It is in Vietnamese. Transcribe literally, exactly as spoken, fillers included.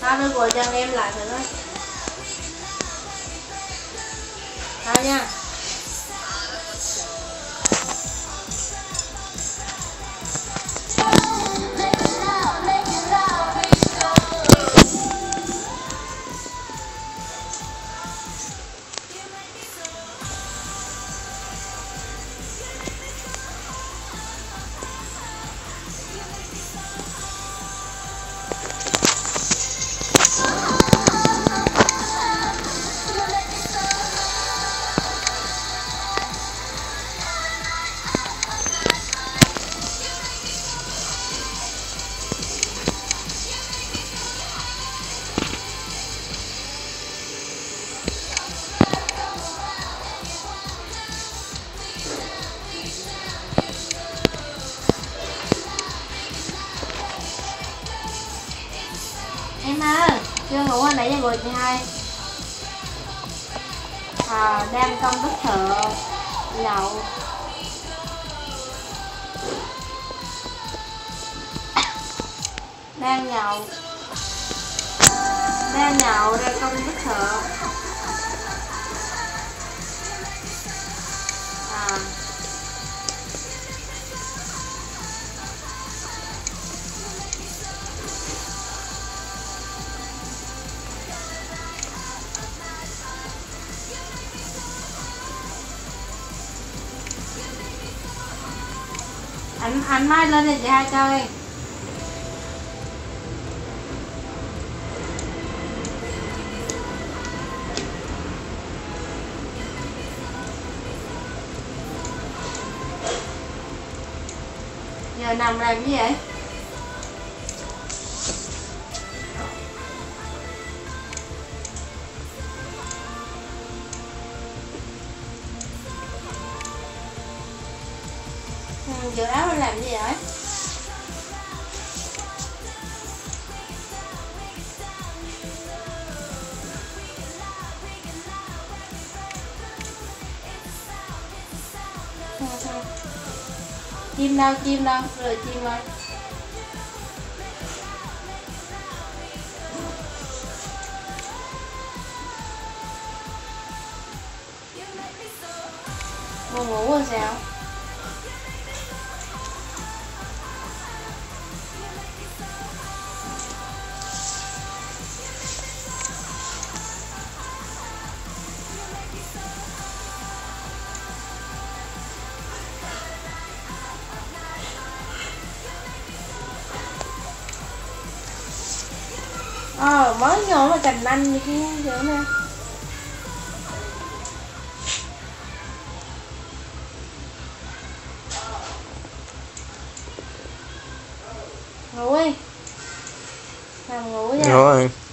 Tao đưa gọi chân em lại thử thôi. Tao nha. Em ơi, chưa ngủ anh nãy giờ gọi chị hai. À, đang công thức thợ nhậu. Đang nhậu. Đang nhậu, đang công thức thợ. À. Anh anh mai lên thì chị hai chơi. Giờ nằm làm gì vậy? Ừ, giờ áo anh làm gì vậy? Chim đâu, chim đâu, rồi chim ơi. Buồn ngủ rồi sao? Ờ, mới nhỏ mà cành anh như kia vậy nè. Ngủ đi. Nằm ngủ nha. Rồi.